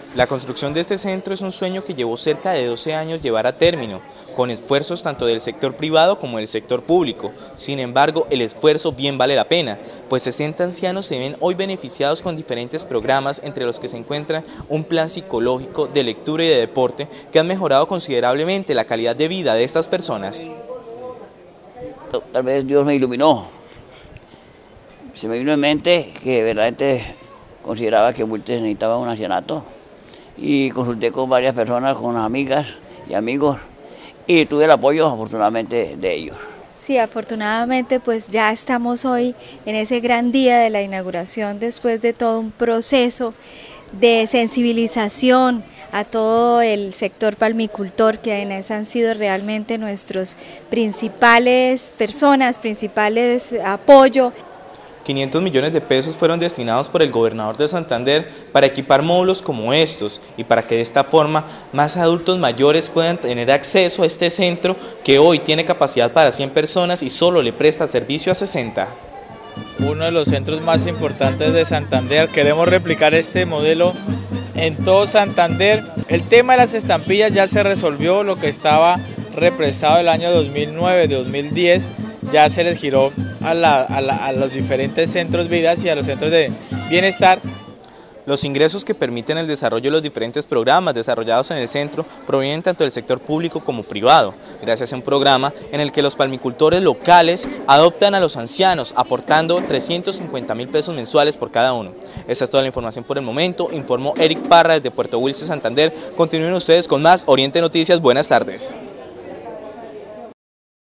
La construcción de este centro es un sueño que llevó cerca de 12 años llevar a término, con esfuerzos tanto del sector privado como del sector público. Sin embargo, el esfuerzo bien vale la pena, pues 60 ancianos se ven hoy beneficiados con diferentes programas, entre los que se encuentra un plan psicológico, de lectura y de deporte, que han mejorado considerablemente la calidad de vida de estas personas. Tal vez Dios me iluminó. Se me vino en mente que verdaderamente consideraba que Wiltes necesitaba un ancianato. Y consulté con varias personas, con amigas y amigos, y tuve el apoyo afortunadamente de ellos. Sí, afortunadamente pues ya estamos hoy en ese gran día de la inauguración, después de todo un proceso de sensibilización a todo el sector palmicultor, que han sido realmente nuestros principales apoyo. 500 millones de pesos fueron destinados por el gobernador de Santander para equipar módulos como estos y para que de esta forma más adultos mayores puedan tener acceso a este centro, que hoy tiene capacidad para 100 personas y solo le presta servicio a 60. Uno de los centros más importantes de Santander. Queremos replicar este modelo en todo Santander. El tema de las estampillas ya se resolvió, lo que estaba represado el año 2009-2010 ya se les giró a los diferentes centros vidas y a los centros de bienestar. Los ingresos que permiten el desarrollo de los diferentes programas desarrollados en el centro provienen tanto del sector público como privado, gracias a un programa en el que los palmicultores locales adoptan a los ancianos, aportando 350.000 pesos mensuales por cada uno. Esta es toda la información por el momento. Informó Eric Parra desde Puerto Wilches, Santander. Continúen ustedes con más Oriente Noticias. Buenas tardes.